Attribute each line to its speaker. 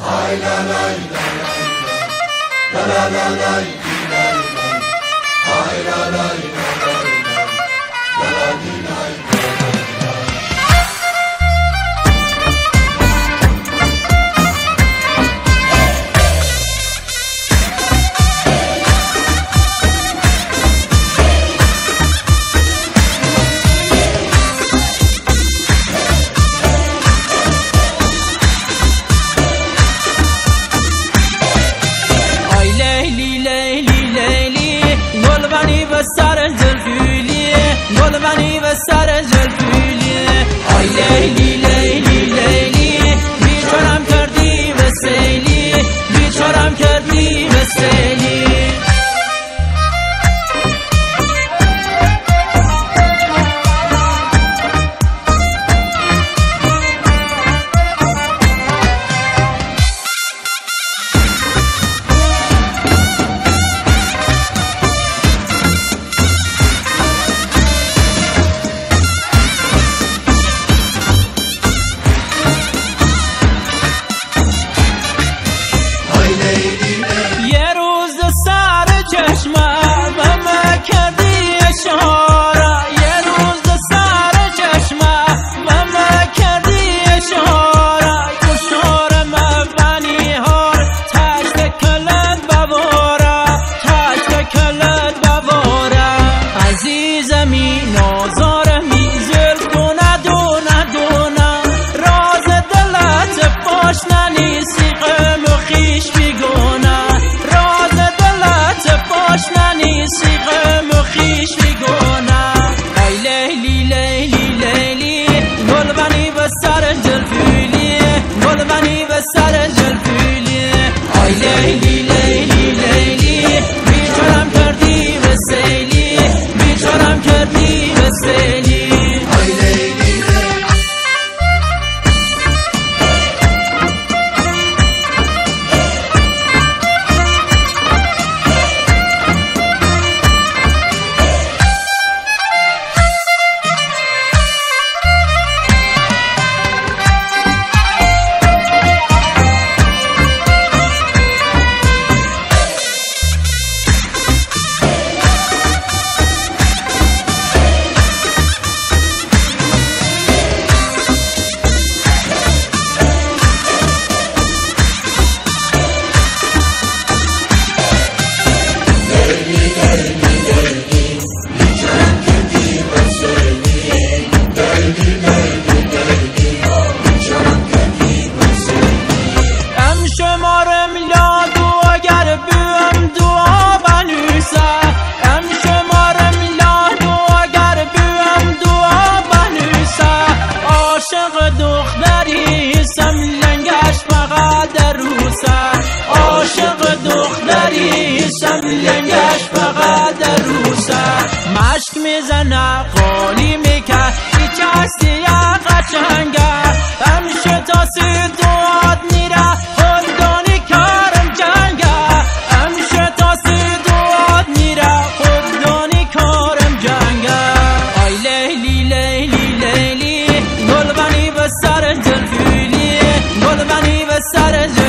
Speaker 1: سر زلفیلی گل منی و سر زلفیلی آی لیلی لیلی لیلی بیچارم کردی به سیلی بیچارم کردی به سیلی سر زلفیلی آی لیلی لیلی لیلی بیچارم کردی به سیلی بیچارم کردی به سیلی آی لیلی لنگش فقط در روسه مشک میزنه قالی میکرد هیچ هستی یا قشنگه همیشه تا دوات میره خوددانی کارم جنگه همیشه تا دوات میره خوددانی کارم جنگه آی لیلی لیلی لیلی گل منی به سر زلفیلی گل منی به سر